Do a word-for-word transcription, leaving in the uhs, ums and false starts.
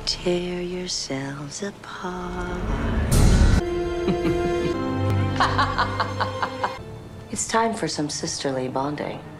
Tear yourselves apart. It's time for some sisterly bonding.